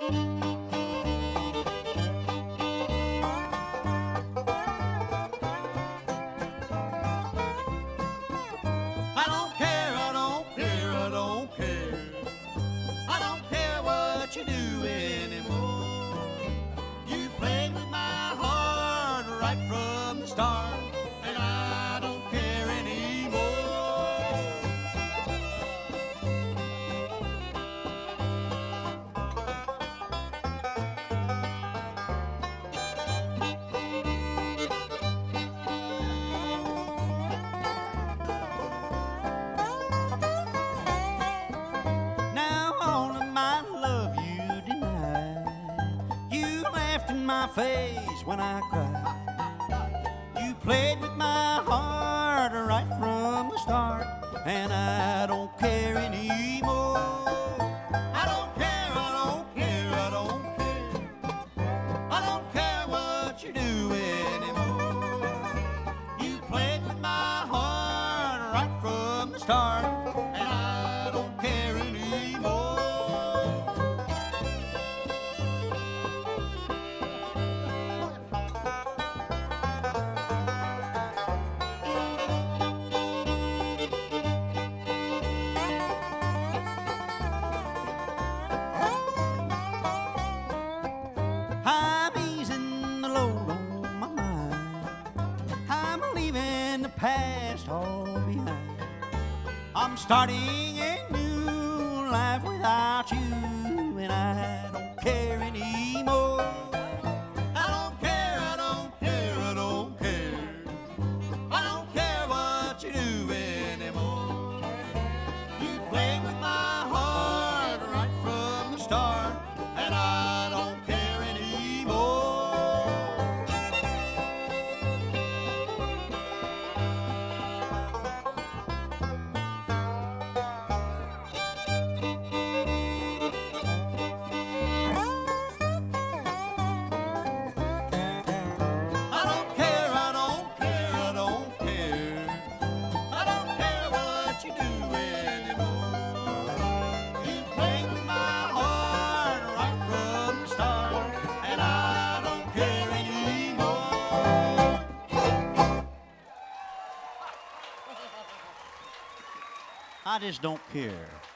I don't care, I don't care, I don't care. I don't care what you do anymore. You played with my heart right from the start, and I don't care anymore. Now all of my love you denied. You laughed in my face when I cried. You played with my heart right from the start, and I don't care anymore. I don't care, I don't care, I don't care. I don't care what you do anymore. You played with my heart right from the start, and I don't care anymore. I'm easing the load on my mind. I'm leaving the past all behind. I'm starting a new life without you, and I don't care anymore. I don't care, I don't care, I don't care. I don't care what you do anymore. You played with my heart right from the start, and I don't care anymore. I don't care, I don't care, I don't care. I don't care what you do anymore. You played with my heart right from the start, and I don't care anymore. I just don't care.